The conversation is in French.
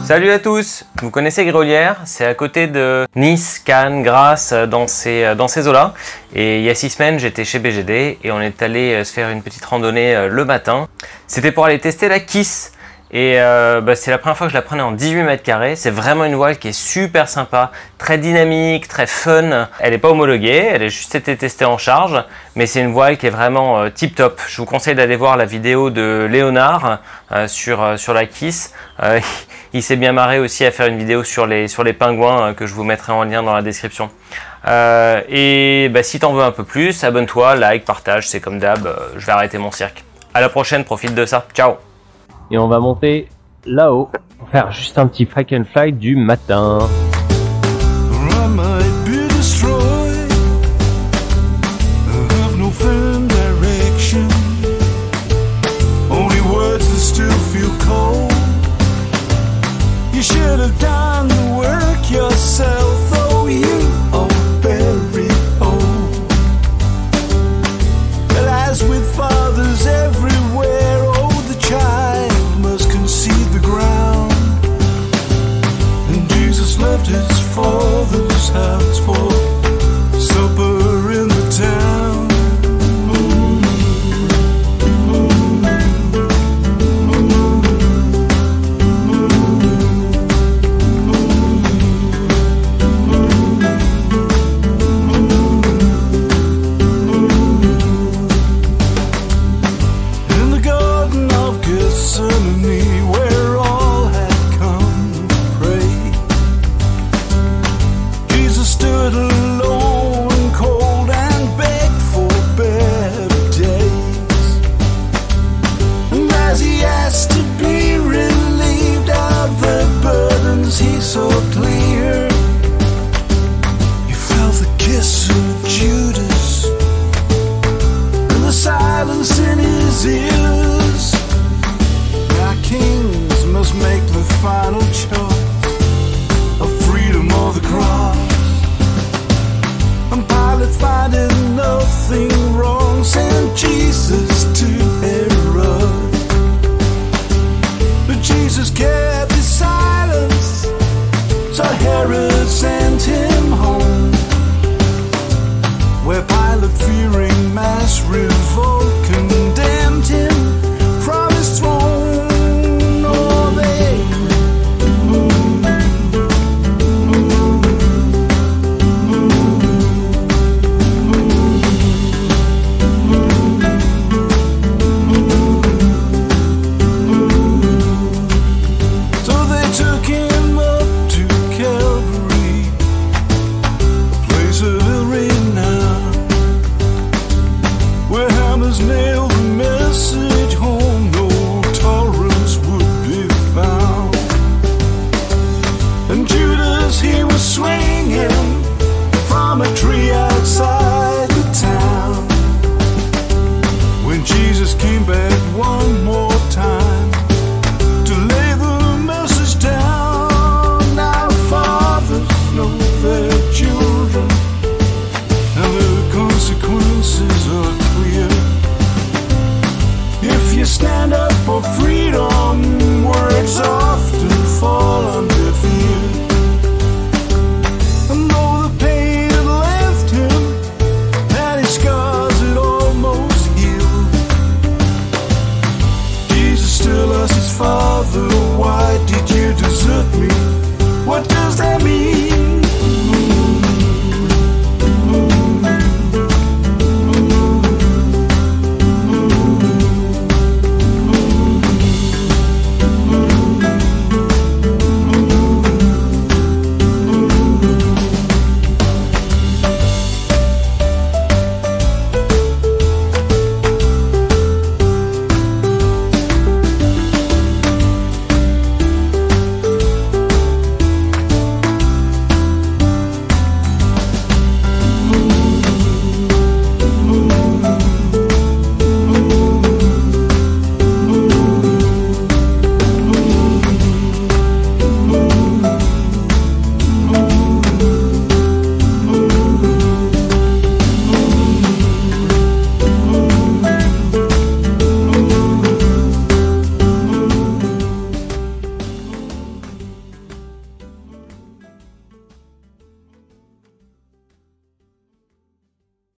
Salut à tous! Vous connaissez Grolières, c'est à côté de Nice, Cannes, Grasse, dans ces eaux-là. Et il y a 6 semaines, j'étais chez BGD et on est allé se faire une petite randonnée le matin. C'était pour aller tester la Kiss. Et c'est la première fois que je la prenais en 18 mètres carrés. C'est vraiment une voile qui est super sympa, très dynamique, très fun. Elle n'est pas homologuée, elle a juste été testée en charge, mais c'est une voile qui est vraiment tip top. Je vous conseille d'aller voir la vidéo de Léonard sur la Kiss. Il s'est bien marré aussi à faire une vidéo sur les pingouins que je vous mettrai en lien dans la description. Si t'en veux un peu plus, abonne-toi, like, partage, c'est comme d'hab. Je vais arrêter mon cirque. À la prochaine, profite de ça. Ciao! Et on va monter là-haut pour faire juste un petit pack and fly du matin. Make the final choice of freedom or the cross. And Pilate, finding nothing wrong, sent Jesus to Herod. But Jesus kept his silence, so Herod sent him home, where Pilate, fearing mass revolt,